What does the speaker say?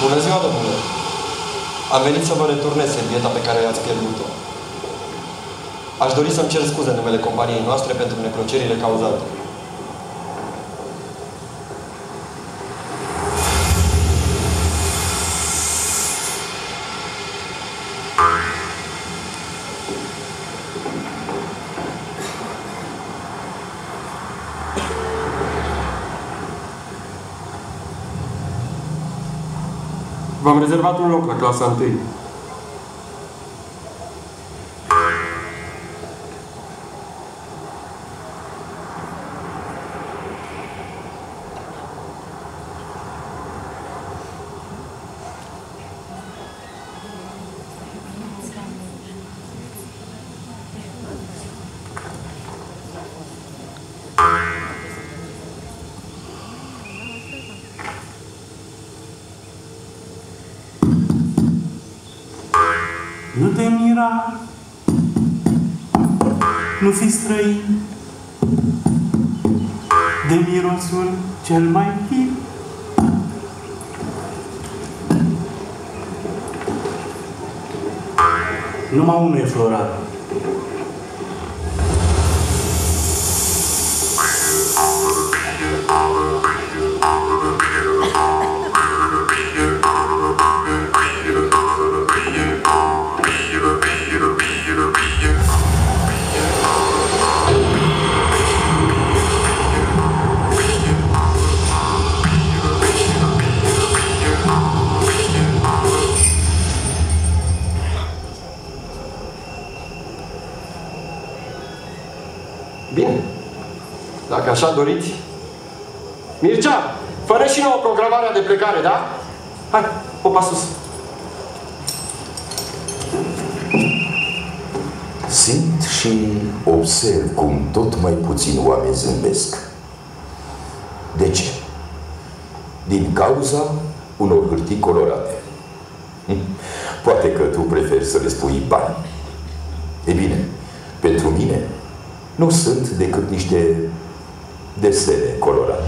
Bună ziua, domnule! Am venit să vă returnez servieta pe care ați pierdut-o. Aș dori să-mi cer scuze în numele companiei noastre pentru neplăcerile cauzate. V-am rezervat un loc la clasa 1. Nu te mira, nu fi străin de mirosul cel mai fin. Numai unul e florat. Bine. Dacă așa doriți. Mircea, fă și nouă programarea de plecare, da? Hai, popa sus. Simt și observ cum tot mai puțini oameni zâmbesc. De ce? Din cauza unor hârtii colorate. Poate că tu preferi să le spui bani. E bine, pentru mine nu sunt decât niște desene colorate.